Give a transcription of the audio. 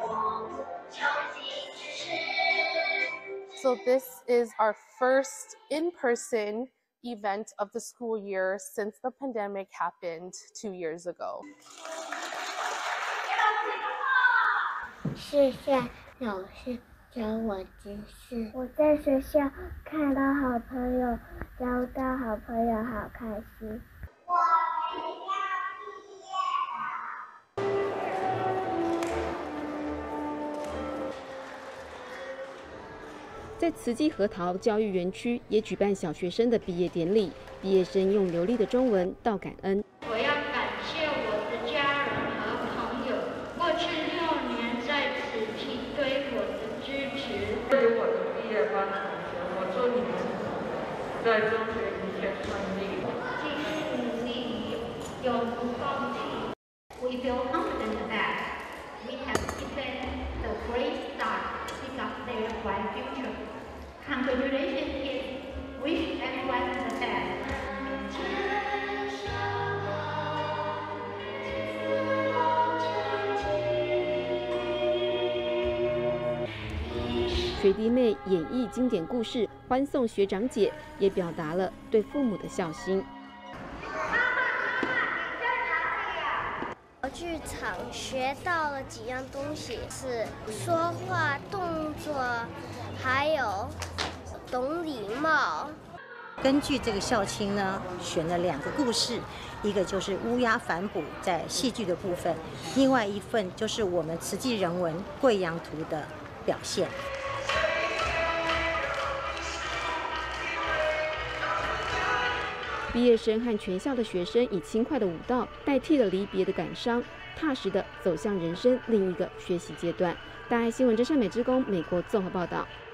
So this is our first in-person event of the school year since the pandemic happened 2 years ago. 谢谢老师教我知识，我在学校看到好朋友，交到好朋友，好开心。我们要毕业了。 在慈济核桃教育园区也举办小学生的毕业典礼，毕业生用流利的中文道感恩。 我要感谢我的家人和朋友，过去6年在慈济对我的支持。 对于我的毕业班同学，我祝你们在中学一切顺利， 继续努力，永不放弃。We feel confident that we have given the great start to pick up their bright future. Congratulations, kids. Wish everyone the best. 学弟妹演绎经典故事，欢送学长姐，也表达了对父母的孝心。 我剧场学到了几样东西，是说话、动作，还有懂礼貌。 根据这个校庆呢，选了2个故事，一个就是乌鸦反哺在戏剧的部分，另外一份就是我们慈济人文贵阳图的表现。 毕业生和全校的学生以轻快的舞蹈代替了离别的感伤，踏实地走向人生另一个学习阶段。大爱新闻真善美之公美国综合报道。